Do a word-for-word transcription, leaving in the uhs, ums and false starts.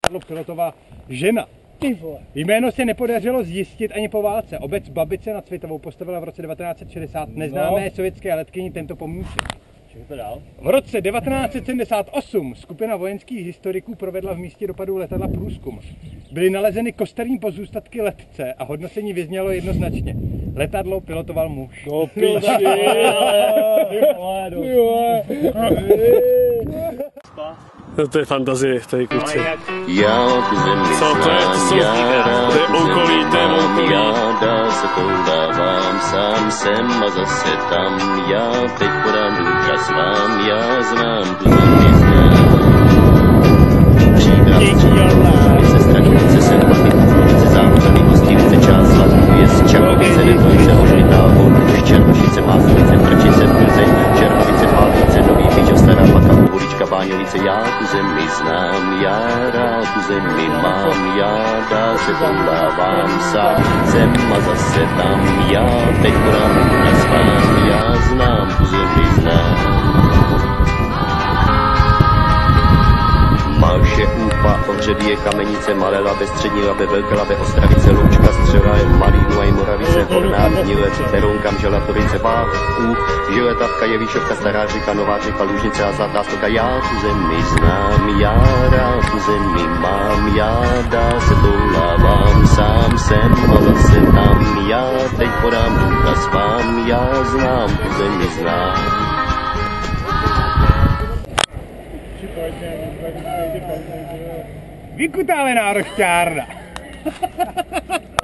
pilotovala žena. Jméno se nepodařilo zjistit ani po válce. Obec Babice nad Svitovou postavila v roce devatenáct set šedesát neznámé no. sovětské letkyni tento pomníček. V roce devatenáct set sedmdesát osm skupina vojenských historiků provedla v místě dopadu letadla průzkum. Byly nalezeny kosterní pozůstatky letce a hodnocení vyznělo jednoznačně. Letadlo pilotoval muž. No píči, no to je fantazie, tady kluci. Já tu zemi co to je, to jsou, to je okolí, to je okolí. Já dál se koudávám, sám jsem a zase tam. Já teď podám důkaz vám, já znám tu zemi znám. Příbram se stranice, sedmatice, závodany, hostivice, část slavuje, Černovice, Nedvojice, Ožlitá, Volbuš, Černošice, Másovice, Trčice, Plzeň, Černovice, Pálnice, Nový Bíčov, Stará Paka, Ulička, Báňovice, já tu zemi znám, já rád tu zemi mám, já dál se koudávám, sám jsem a zase tam, já teď podám důkaz vám, já znám tu zemi znám. Malše, Úpa, Ohředie, Kamenice, Malé Labe, Střední Labe, Velké Labe, Ostravice, Loučka, Střela, Malínu a Moravice, Horná, Hnilec, Berounka, Želatorice, Váh, Úh, Žiletavka, Jevíšovka, Stará Řeka, Nová Řeka, Lužnice a Zlatá Stoka. Já tu zemi znám, já rád tu zemi mám, já dál se toulávám, sám jsem a zase tam, já teď podám důkaz vám, já znám tu zemi znám. Vykutálená rošťárna.